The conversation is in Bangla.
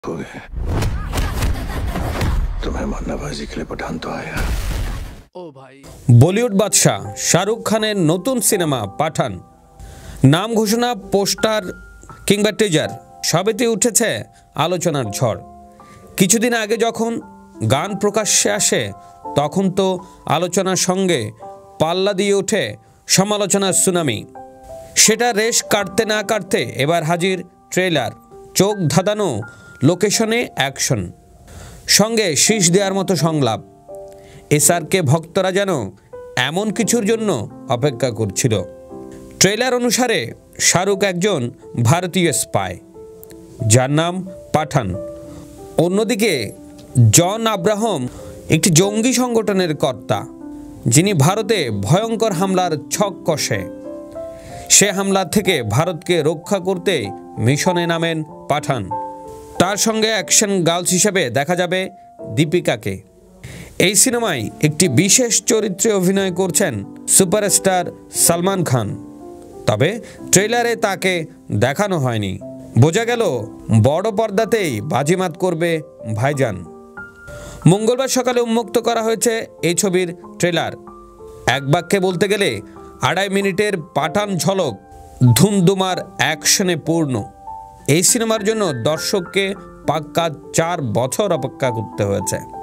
हो गए। तुम्हें मरनाबाजी के लिए पठान तो आया। বলিউড বাদশা শাহরুখ খানের নতুন সিনেমা পাঠান নাম ঘোষণা, পোস্টার কিংবা টিজার সবেতে উঠেছে আলোচনার ঝড়। কিছুদিন আগে যখন গান প্রকাশ্যে আসে তখন তো আলোচনার সঙ্গে পাল্লা দিয়ে ওঠে সমালোচনার সুনামি। সেটা রেশ কাটতে না কাটতে এবার হাজির ট্রেলার, চোখ ধাঁধানো লোকেশনে অ্যাকশন, সঙ্গে শীষ দেওয়ার মতো সংলাপ। এসআরকে ভক্তরা যেন এমন কিছুর জন্য অপেক্ষা করছিল। ট্রেলার অনুসারে শাহরুখ একজন ভারতীয় স্পাই যার নাম পাঠান। অন্যদিকে জন আব্রাহাম একটি জঙ্গি সংগঠনের কর্তা যিনি ভারতে ভয়ঙ্কর হামলার ছক কষে। সে হামলা থেকে ভারতকে রক্ষা করতে মিশনে নামেন পাঠান। তার সঙ্গে অ্যাকশন গার্লস হিসেবে দেখা যাবে দীপিকাকে। এই সিনেমায় একটি বিশেষ চরিত্রে অভিনয় করছেন সুপারস্টার সালমান খান, তবে ট্রেলারে তাকে দেখানো হয়নি। বোঝা গেল বড় পর্দাতেই বাজিমাত করবে ভাইজান। মঙ্গলবার সকালে উন্মুক্ত করা হয়েছে এই ছবির ট্রেলার। এক বাক্যে বলতে গেলে 2.5 মিনিটের পাঠান ঝলক ধুমধুমার অ্যাকশনে পূর্ণ। এই সিনেমার জন্য দর্শককে পাক্কা 4 বছর অপেক্ষা করতে হয়েছে।